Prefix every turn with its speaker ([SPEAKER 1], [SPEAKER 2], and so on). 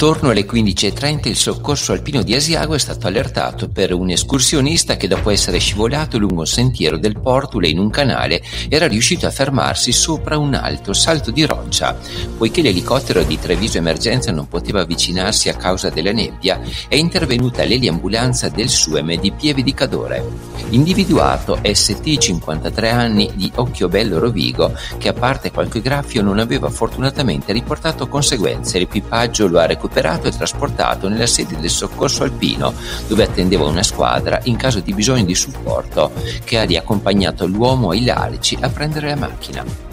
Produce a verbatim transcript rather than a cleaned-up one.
[SPEAKER 1] Attorno alle quindici e trenta il soccorso alpino di Asiago è stato allertato per un escursionista che, dopo essere scivolato lungo un sentiero del Portule in un canale, era riuscito a fermarsi sopra un alto salto di roccia. Poiché l'elicottero di Treviso Emergenza non poteva avvicinarsi a causa della nebbia, è intervenuta l'eliambulanza del SUEM di Pieve di Cadore. Individuato S T, cinquantatré anni, di Occhiobello Rovigo, che a parte qualche graffio non aveva fortunatamente riportato conseguenze. L'equipaggio lo ha recuperato e trasportato nella sede del soccorso alpino, dove attendeva una squadra in caso di bisogno di supporto, che ha riaccompagnato l'uomo ai Lalici a prendere la macchina.